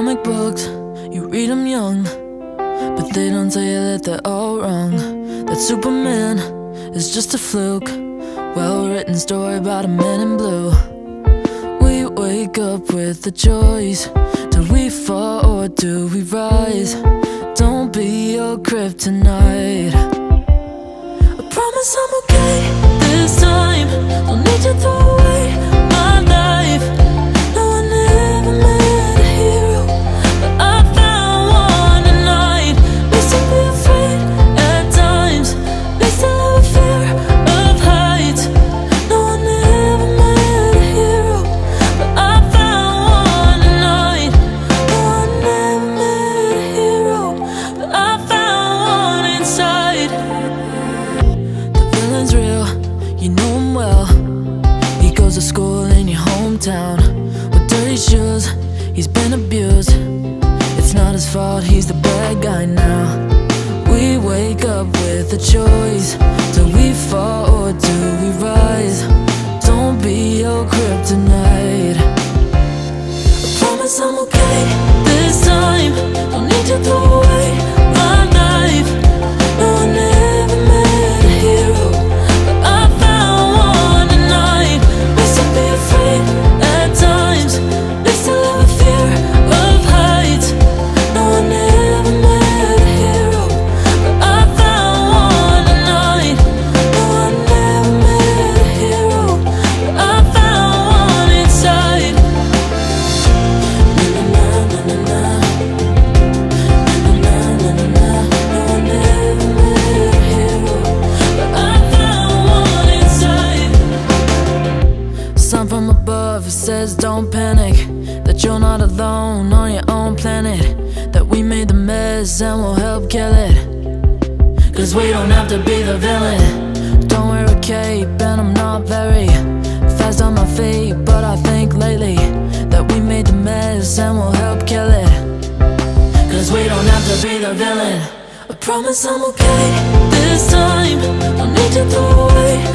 comic books, you read them young, but they don't tell you that they're all wrong. That Superman is just a fluke, well-written story about a man in blue. We wake up with the choice. Do we fall or do we rise? Don't be your kryptonite. I promise I'm okay this time. Don't need to throw away my life. No, I never met a hero, but I found one tonight. May still be afraid at times, may still have a fear of heights. No, I never met a hero, but I found one tonight. No, I never met a hero, but I found one inside. The villain's real, you know him well. He goes to school in your hometown with dirty shoes, he's been abused. It's not his fault, he's the bad guy now. We wake up with a choice. Do we fall or do we rise? Don't be your kryptonite. I promise I'm okay this time. Don't need to throw away my life. No, I never met a hero, but I found one tonight. May still be afraid at times, may still have a fear of heights. No, I never met a hero, but I found one tonight. No, I never met a hero, but I found one inside. Na na na na na na na na na na. No, I never met a hero, but I found one inside. Sign from above, it says don't panic, that you're not alone on your own planet, that we made the mess and we'll help kill it. Cause we don't have to be the villain. Don't wear a cape and I'm not very fast on my feet, but I think lately that we made the mess and we'll help kill it. Cause we don't have to be the villain. I promise I'm okay this time. Don't need to throw away